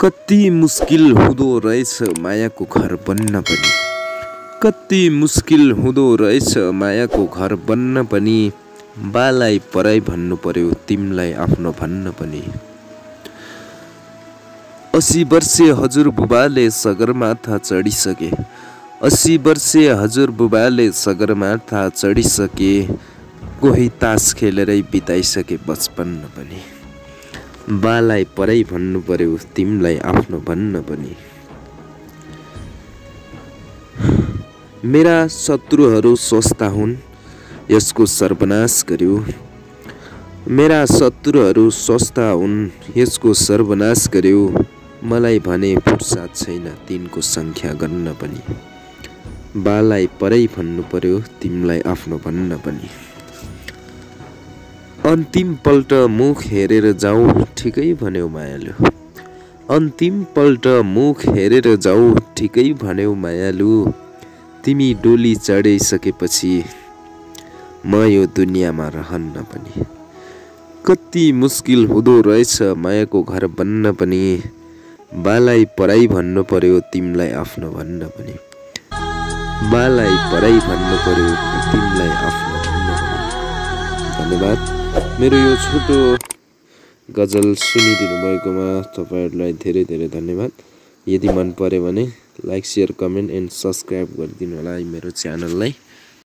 कति मुस्किल हुँदो रहेछ मायाको घर बन्न पनि। कति मुस्किल हुँदो रहेछ मायाको घर बन्न पनि। बालाई पराई भन्नु पर्यो तिमीलाई आफ्नो भन्न पनि। 80 वर्षे हजुरबुबाले सगरमाथा चढिसके। 80 वर्षे हजुरबुबाले सगरमाथा चढिसके। कोही तास खेलेरै बिताइसके बचपन पनि। बालाई पराई भन्नु पर्यो तिमीलाई आफ्नो भन्न पनि। मेरा शत्रुहरू स्वस्थ हुन् यसको सर्वनाश गर्यो। मेरा शत्रुहरू स्वस्थ हुन् यसको सर्वनाश गर्यो। मलाई भने फुर्सद छैन तिनको संख्या गर्न पनि। बालाई पराई भन्नु पर्यो तिमीलाई आफ्नो भन्न पनि। अन्तिम पल्ट मुख हेरेर जाऊ ठिकै भन्यौ मायालु। अन्तिम पल्ट मुख हेरेर जाऊ ठिकै भन्यौ मायालु। तिमी डोली चढिसकेपछि म यो दुनियाँमा रहन्न पनि। कति मुस्किल हुँदो रहेछ मायाको घर बन्न पनि। बालाई पराई भन्नु पर्यो तिमीलाई आफ्नो भन्न पनि। बालाई पराई भन्नु पर्यो तिमीलाई आफ्नो भन्न पनि। धन्यवाद। मेरो यो छोटो गजल सुनिदिनु भएकोमा तपाईहरुलाई धेरै धेरै धन्यवाद। यदि मन पर्यो भने like share comment and subscribe गरिदिनु होला मेरो च्यानललाई।